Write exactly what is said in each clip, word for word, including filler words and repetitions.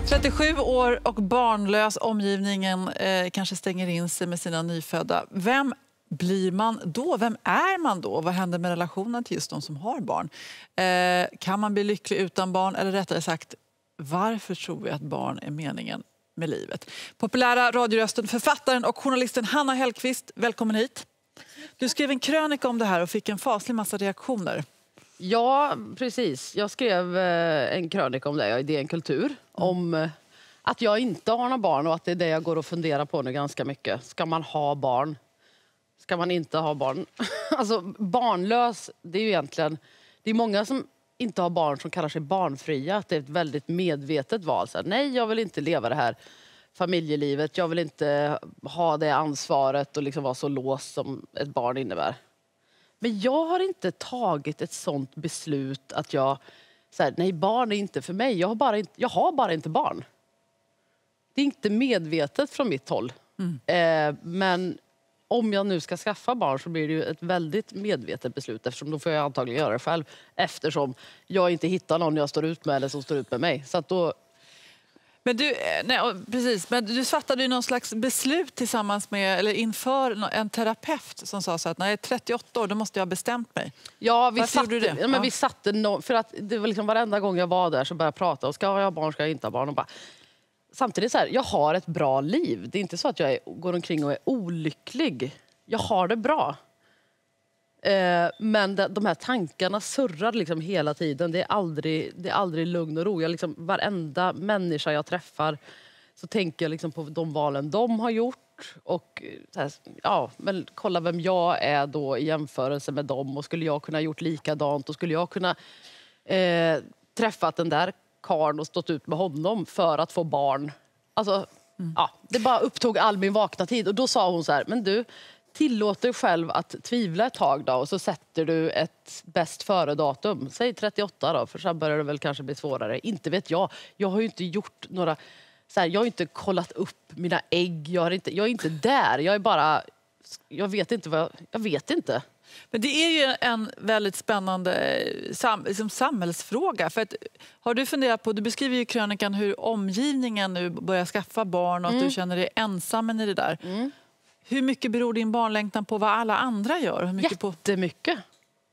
trettiosju år och barnlös. Omgivningen eh, kanske stänger in sig med sina nyfödda. Vem blir man då? Vem är man då? Vad händer med relationen till just de som har barn? Eh, kan man bli lycklig utan barn? Eller rättare sagt, varför tror vi att barn är meningen med livet? Populära radiorösten, författaren och journalisten Hanna Hellquist, välkommen hit. Du skrev en krönika om det här och fick en faslig massa reaktioner. Ja, precis. Jag skrev en krönika om det i D N Kultur. Mm. Om att jag inte har några barn och att det är det jag går och funderar på nu ganska mycket. Ska man ha barn? Ska man inte ha barn? Alltså barnlös, det är ju egentligen... Det är många som inte har barn som kallar sig barnfria. Att det är ett väldigt medvetet val. Så här, nej, jag vill inte leva det här familjelivet. Jag vill inte ha det ansvaret och liksom vara så låst som ett barn innebär. Men jag har inte tagit ett sånt beslut att jag... Så här, nej, barn är inte för mig. Jag har, bara inte, jag har bara inte barn. Det är inte medvetet från mitt håll. Mm. Eh, men om jag nu ska skaffa barn så blir det ju ett väldigt medvetet beslut. Eftersom då får jag antagligen göra det själv. Eftersom jag inte hittar någon jag står ut med eller som står ut med mig. Så att då... Men du, nej, precis, men du fattade ju någon slags beslut tillsammans med, eller inför en terapeut som sa så att när jag är trettioåtta år då måste jag ha bestämt mig. Ja, vi Varför satte, gjorde du det? Ja, men Ja. vi satte no, för att det var liksom varenda gång jag var där så började jag prata och ska jag ha barn, ska jag inte ha barn och bara... Samtidigt så här, jag har ett bra liv. Det är inte så att jag är, går omkring och är olycklig. Jag har det bra. Eh, men de, de här tankarna surrar liksom hela tiden. Det är aldrig, det är aldrig lugn och ro. Jag liksom, varenda människa jag träffar så tänker jag liksom på de valen de har gjort. Och så här, ja, men kolla vem jag är då i jämförelse med dem. Och skulle jag kunna gjort likadant? Och skulle jag kunna eh, träffat den där karln och stått ut med honom för att få barn? Alltså, mm. ja, det bara upptog all min vakna tid. Och då sa hon så här, men du... Tillåt dig själv att tvivla ett tag då och så sätter du ett bäst före-datum. Säg trettioåtta då, för sen börjar det väl kanske bli svårare. Inte vet jag. Jag har ju inte gjort några... Så här, jag har inte kollat upp mina ägg. Jag, har inte, jag är inte där. Jag är bara... Jag vet inte vad jag... Jag vet inte. Men det är ju en väldigt spännande sam, liksom samhällsfråga. För att, har du funderat på, du beskriver ju i krönikan hur omgivningen nu börjar skaffa barn och att mm. du känner dig ensam i det där. Mm. Hur mycket beror din barnlängtan på vad alla andra gör? Hur mycket Jättemycket. På...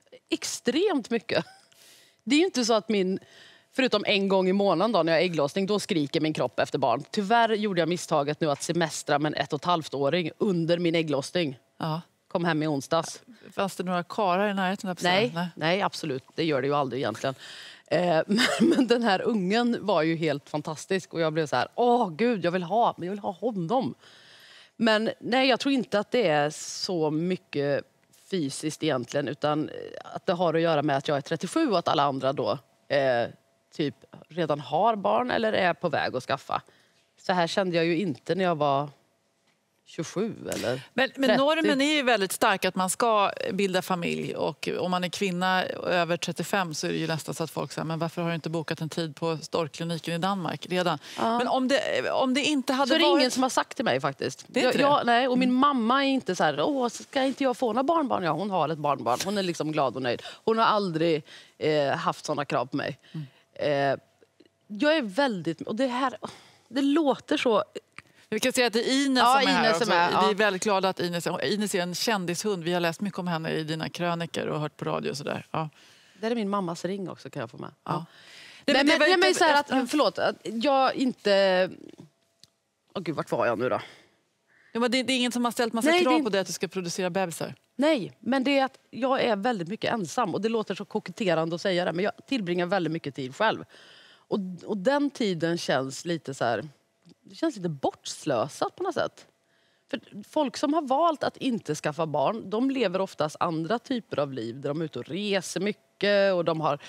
Extremt mycket. Det är ju inte så att min... Förutom en gång i månaden då, när jag har ägglossning, då skriker min kropp efter barn. Tyvärr gjorde jag misstaget nu att semestra med en ett och ett halvt åring under min ägglossning. Ja. Kom hem i onsdags. Fanns det några karar i närheten? Nej, nej, nej, absolut. Det gör det ju aldrig egentligen. Eh, men, men den här ungen var ju helt fantastisk. Och jag blev så här, åh gud, jag vill ha, men jag vill ha honom. Men nej, jag tror inte att det är så mycket fysiskt egentligen, utan att det har att göra med att jag är trettiosju och att alla andra då eh, typ redan har barn eller är på väg att skaffa. Så här kände jag ju inte när jag var tjugosju eller men, men normen är ju väldigt stark att man ska bilda familj, och om man är kvinna över trettiofem så är det ju nästan så att folk säger, men varför har du inte bokat en tid på Storkliniken i Danmark redan? Ja. Men om det, om det inte hade så är det varit... ingen som har sagt till mig faktiskt. Det är inte jag, det? Jag, nej, och min mm. mamma är inte så här, åh, ska inte jag få några barnbarn? Ja, hon har ett barnbarn. Hon är liksom glad och nöjd. Hon har aldrig eh, haft sådana krav på mig. Mm. Eh, jag är väldigt, och det här, det låter så... Vi kan säga att det är Ines ja, som är här Ines också. Som är, ja. Vi är väldigt glada att Ines är, Ines är en kändishund. Vi har läst mycket om henne i dina kröniker och hört på radio och sådär. Ja. Det är min mammas ring också, kan jag få med. Ja. Ja. Det, men, men, men, men så här efter... att, förlåt, att jag inte... Åh gud, vart var jag nu då? Ja, men det, det är ingen som har ställt massa Nej, krav det... på dig att du ska producera bebisar. Nej, men det är att jag är väldigt mycket ensam. Och det låter så koketterande att säga det, men jag tillbringar väldigt mycket tid själv. Och, och den tiden känns lite så här... Det känns lite bortslösat på något sätt. För folk som har valt att inte skaffa barn, de lever oftast andra typer av liv. Där de är ute och reser mycket och de har,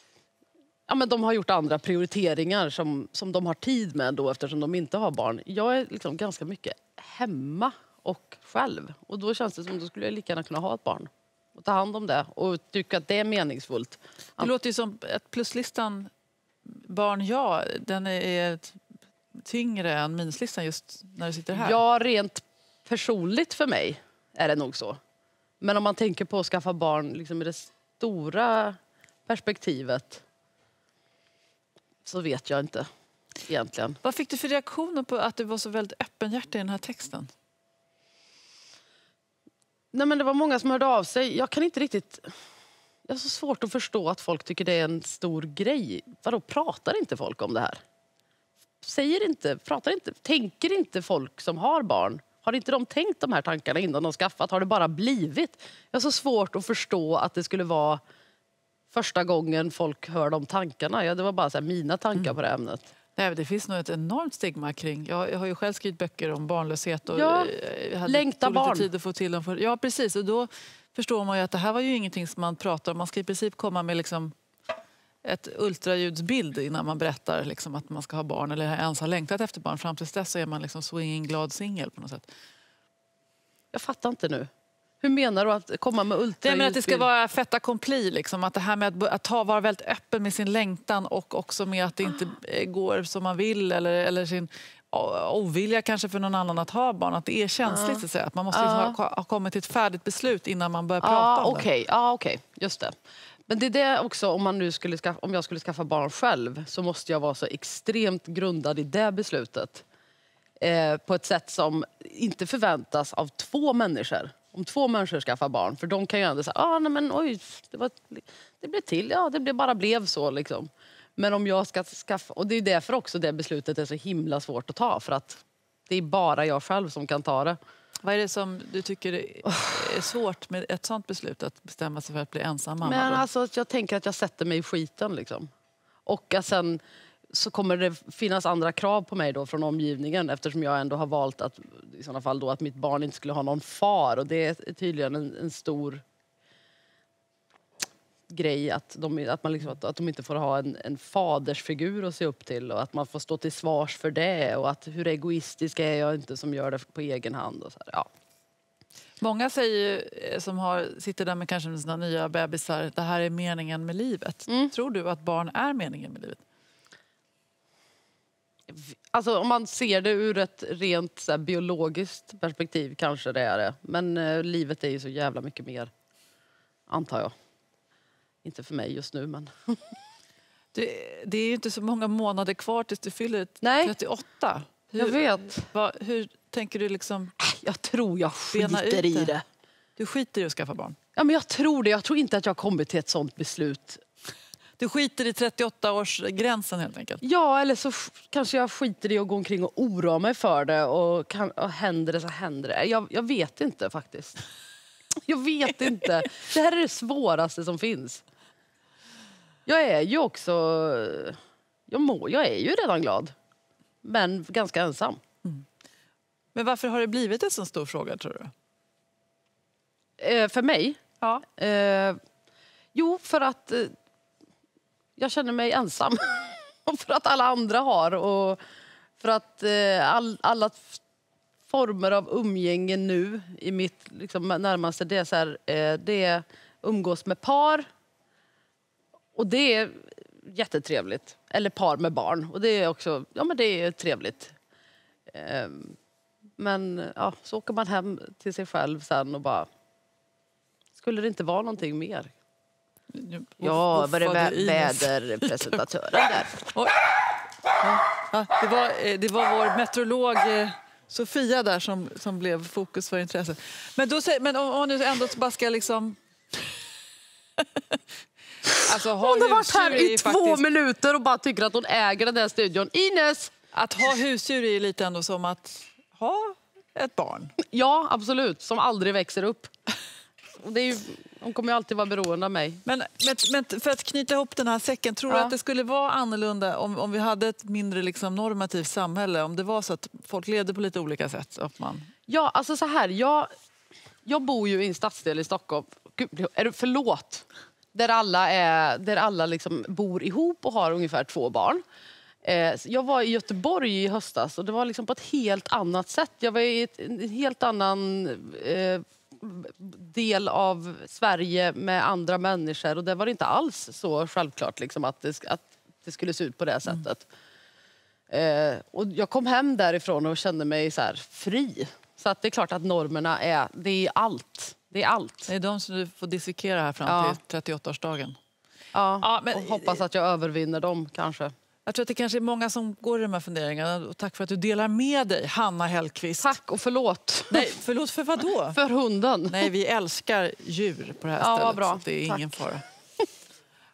ja, men de har gjort andra prioriteringar som, som de har tid med då, eftersom de inte har barn. Jag är liksom ganska mycket hemma och själv. Och då känns det som att då skulle jag lika gärna kunna ha ett barn. Och ta hand om det och tycka att det är meningsfullt. Det låter ju som att pluslistan barn, ja, den är... Ett... tyngre än minuslistan just när du sitter här? Ja, rent personligt för mig är det nog så. Men om man tänker på att skaffa barn liksom i det stora perspektivet så vet jag inte. egentligen. Vad fick du för reaktioner på att du var så väldigt öppenhjärtig i den här texten? Nej, men det var många som hörde av sig. Jag kan inte riktigt... Jag har så svårt att förstå att folk tycker det är en stor grej. Vadå, pratar inte folk om det här? Säger inte, pratar inte, tänker inte folk som har barn? Har inte de tänkt de här tankarna innan de skaffat? Har det bara blivit? Jag har så svårt att förstå att det skulle vara första gången folk hör de tankarna. Ja, det var bara så här, mina tankar mm. på det ämnet. Nej, det finns nog ett enormt stigma kring. Jag, jag har ju själv skrivit böcker om barnlöshet. Och ja, jag hade längta barn. Lite tid att få till dem för, ja, precis. Och då förstår man ju att det här var ju ingenting som man pratar om. Man ska i princip komma med liksom ett ultraljudsbild innan man berättar liksom att man ska ha barn eller ens har längtat efter barn. Fram till dess så är man liksom swinging glad singel på något sätt. Jag fattar inte nu. Hur menar du att komma med ultraljud? Men att det ska vara fait accompli, liksom. Att det här med att, att ta, vara väldigt öppen med sin längtan och också med att det inte ah. går som man vill eller, eller sin ovilja kanske för någon annan att ha barn. Att det är känsligt ah. att säga. Att man måste ah. ha, ha kommit till ett färdigt beslut innan man börjar ah, prata om okay. det. Ja, okej. Okay. Just det. Men det är det också, om, man nu skulle skaffa, om jag skulle skaffa barn själv så måste jag vara så extremt grundad i det beslutet. Eh, på ett sätt som inte förväntas av två människor. Om två människor skaffar barn. För de kan ju ändå säga, ah, nej men oj, det, var, det blev till, ja det blev, bara blev så liksom. Men om jag ska skaffa, och det är därför också det beslutet är så himla svårt att ta. För att det är bara jag själv som kan ta det. Vad är det som du tycker är svårt med ett sånt beslut att bestämma sig för att bli ensam mamma? Men då? alltså jag tänker att jag sätter mig i skiten liksom. Och att sen så kommer det finnas andra krav på mig då från omgivningen eftersom jag ändå har valt att i sådana fall då att mitt barn inte skulle ha någon far och det är tydligen en, en stor grej att de, att man liksom, att de inte får ha en, en fadersfigur att se upp till och att man får stå till svars för det och att hur egoistisk är jag inte som gör det på egen hand och så här, ja. Många säger ju, som har, sitter där med kanske sina nya bebisar, det här är meningen med livet. Mm. Tror du att barn är meningen med livet? Alltså om man ser det ur ett rent så här, biologiskt perspektiv kanske det är det. Men eh, livet är ju så jävla mycket mer, antar jag. Inte för mig just nu, men... det, det är ju inte så många månader kvar tills du fyller Nej. trettioåtta. Hur, jag vet. Va, hur tänker du liksom... Jag tror jag skiter i det. Du skiter i att skaffa barn? Ja, men jag tror det. Jag tror inte att jag har kommit till ett sånt beslut. Du skiter i trettioåtta-årsgränsen helt enkelt? Ja, eller så kanske jag skiter i att gå omkring och oroa mig för det. Och, kan, och händer det så händer det. Jag, jag vet inte faktiskt. Jag vet inte. Det här är det svåraste som finns. Jag är ju också... Jag, må, jag är ju redan glad. Men ganska ensam. Mm. Men varför har det blivit en så stor fråga, tror du? Eh, för mig? Ja. Eh, jo, för att... Eh, jag känner mig ensam. Och för att alla andra har. Och för att eh, all, alla former av umgänge nu i mitt liksom, närmaste, det är så här, eh, det umgås med par. Och det är jättetrevligt. Eller par med barn. Och det är också, ja men det är trevligt. Eh, men ja, så åker man hem till sig själv sen och bara... Skulle det inte vara någonting mer? Ja, var det vä- väderpresentatören där? Ja, det, var, det var vår meteorolog Sofia där som, som blev fokus för intresset. Men, då, men om man nu ändå bara ska liksom... alltså, ha hon har varit här i två faktiskt... minuter och bara tycker att hon äger den där studion. Ines! Att ha husdjur är lite ändå som att ha ett barn. Ja, absolut. Som aldrig växer upp. Och det är ju, hon kommer ju alltid vara beroende av mig. Men, men, men för att knyta ihop den här säcken, tror ja. du att det skulle vara annorlunda om, om vi hade ett mindre liksom, normativt samhälle? Om det var så att folk levde på lite olika sätt? Att man... Ja, alltså så här. Jag, jag bor ju i en stadsdel i Stockholm. Gud, är det, förlåt. Där alla, är, där alla liksom bor ihop och har ungefär två barn. Eh, jag var i Göteborg i höstas och det var liksom på ett helt annat sätt. Jag var i ett, en helt annan... Eh, del av Sverige med andra människor och det var inte alls så självklart liksom, att, det, att det skulle se ut på det sättet. Mm. Eh, och jag kom hem därifrån och kände mig så här fri. Så att det är klart att normerna är, det är allt. Det är allt. Det är de som du får dissekera här fram ja. till trettioåttaårsdagen. Ja, ja men, och hoppas att jag övervinner dem kanske. Jag tror att det kanske är många som går i de här funderingarna. Och tack för att du delar med dig, Hanna Hellqvist. Tack och förlåt. Nej, förlåt för vad då? För hunden. Nej, vi älskar djur på det här Ja, stället. bra. Så det är Tack. ingen fara.